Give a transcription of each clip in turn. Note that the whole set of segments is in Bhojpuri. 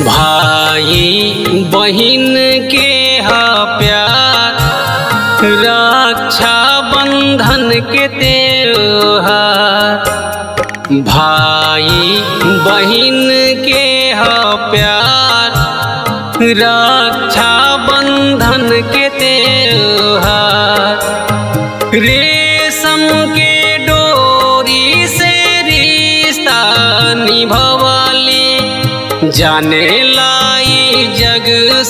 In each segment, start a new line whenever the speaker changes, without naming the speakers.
भाई बहिन के हा प्यार, रक्षा बंधन के त्योहार। भाई बहिन के हा प्यार, रक्षा बंधन के त्योहार। रेशम के डोरी से रिश्ता निभवली, जाने लाई जग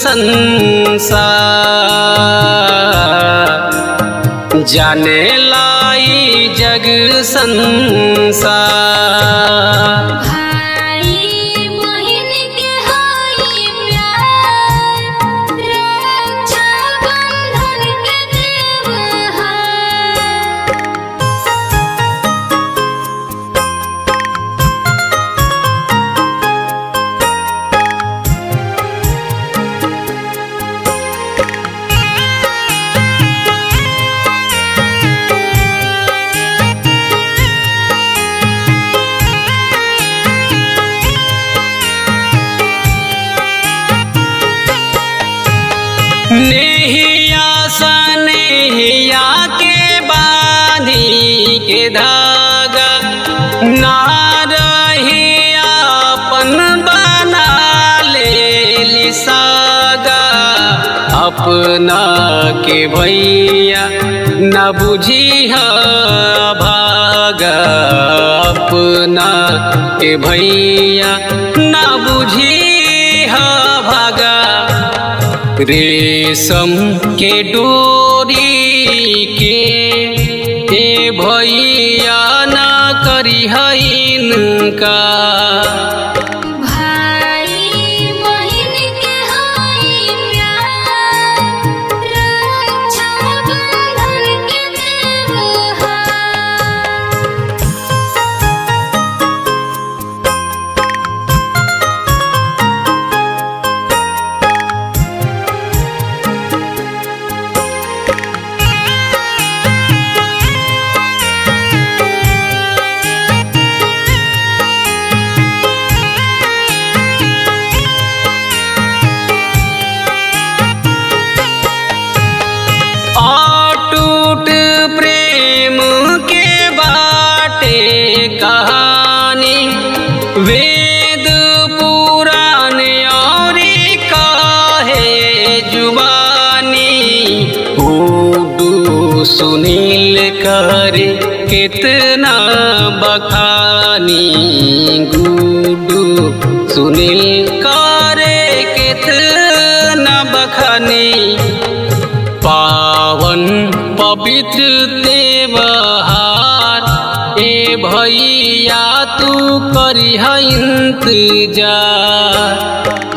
संसार, जाने लाई जग संसार।
भाई बहिन के हाई प्यार, रक्षा बंधन के त्योहार।
नेहिया सनेहिया के बांधी के धागा, ना रही अपन बना ले सागा। अपना के भैया न बुझी भागा, अपना के भैया न बुझी भागा। रेशम के डोरी के भैया ना करी इनका।
भाई बहिन के हाई प्यार, रक्षा बंधन के त्योहार।
अटूट प्रेम के बाटे कहानी, वेद पुराण और काहे जुबानी। गुड्डू सुनील करे कितना बखानी, गुड्डू सुनील करे कितना बखानी। पावन पवित्र त्योहार, ए भैया तू करिह इंतजार।